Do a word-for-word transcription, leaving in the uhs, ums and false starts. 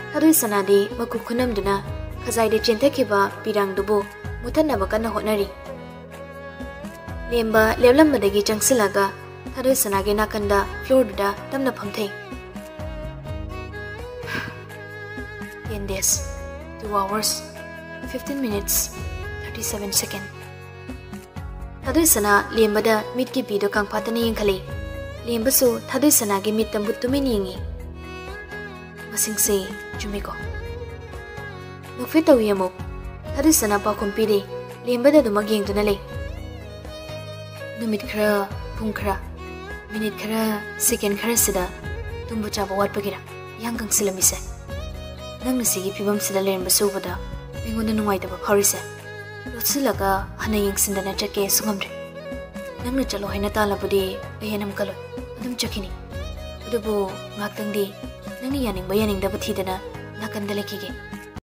ꯊꯥꯗꯣꯏꯁꯅꯥ ꯗꯤ ꯃꯀꯨ ꯈꯨꯅꯝꯗꯨꯅ ꯈꯖꯥꯏꯗ ꯆꯦꯟꯊꯈꯤꯕ ꯄꯤꯔꯥꯡꯗꯨꯕꯨ ꯃꯨꯊꯠꯅꯕ ꯀꯟꯅ ꯍꯣꯠꯅꯔꯤ ꯂꯦꯝꯕ ꯂꯦꯞꯂꯝꯕꯗꯒꯤ ꯆꯪꯁꯤꯜꯂꯒ ꯊꯥꯗꯣꯏꯁꯅꯥꯒꯤ ꯅꯥꯀꯟꯗ ꯐ꯭ꯂꯣꯔꯗꯨꯗ ꯇꯞꯅ ꯐꯝꯊꯩ ten days two hours fifteen minutes thirty-seven seconds ꯊꯥꯗꯣꯏꯁꯅꯥ ꯂꯦꯝꯕꯗ ꯃꯤꯠꯀꯤ ꯄꯤꯗꯣ ꯀꯥꯡꯐꯥꯠꯇꯅ ꯌꯦꯡꯈꯠꯂꯤ ꯂꯦꯝꯕꯁꯨ ꯊꯥꯗꯣꯏꯁꯅꯥꯒꯤ ꯃꯤꯠꯇ ꯃꯨꯠ ꯇꯨꯃꯤꯟ ꯌꯦꯡꯉꯤ ꯃꯁꯤꯡꯁꯦ ꯆꯨꯝꯃꯤꯀꯣ ꯅꯣꯛꯐꯦꯠ ꯇꯧꯏ ꯑꯃꯨꯛ ꯊꯥꯗꯣꯏꯁꯅꯥ ꯄꯥꯎꯈꯨꯝ ꯄꯤꯔꯤ ꯂꯦꯝꯕꯗ ꯑꯗꯨꯃꯛ ꯌꯦꯡꯗꯨꯅ ꯂꯩ ꯅꯨꯃꯤꯠ ꯈꯔ ꯄꯨꯡ ꯈꯔ ꯃꯤꯅꯤꯠ ꯈꯔ ꯁꯦꯀꯦꯟ ꯈꯔꯁꯤꯗ ꯇꯨꯝꯕ ꯆꯥꯕ ꯋꯥꯠꯄꯒꯤꯔ ꯏꯌꯥꯡ ꯀꯪꯁꯤꯜꯂꯝꯃꯤꯁꯦ ꯅꯪꯅ ꯁꯤꯒꯤ ꯐꯤꯕꯝꯁꯤꯗ ꯂꯩꯔꯝꯕꯁꯨ ꯎꯕꯗ ꯑꯩꯉꯣꯟꯗ ꯅꯨꯡꯉꯥꯏꯇꯕ ꯐꯥꯎꯔꯤꯁꯦ ꯂꯣꯠꯁꯤꯜꯂꯒ ꯍꯟꯅ ꯌꯦꯡꯁꯤꯟꯗꯅ ꯆꯠꯀꯦꯁꯨ ꯉꯝꯗ꯭ꯔꯦ ꯅꯪꯅ ꯆꯠꯂꯣ ꯍꯥꯏꯅ ꯇꯥꯜꯂꯕꯗꯤ ꯑꯩ ꯍꯦꯟꯅ ꯀꯜꯂꯣꯏ ꯑꯗꯨꯝ ꯆꯠꯈꯤꯅꯤ ꯑꯗꯨꯕꯨ ꯉꯥꯛꯇꯪꯗꯤ ꯅꯪꯅ ꯌꯥꯅꯤꯡꯕ ꯌꯥꯅꯤꯡꯗꯕ ꯊꯤꯗꯅ ꯅꯥꯀꯟꯗ ꯂꯩꯈꯤꯒꯦ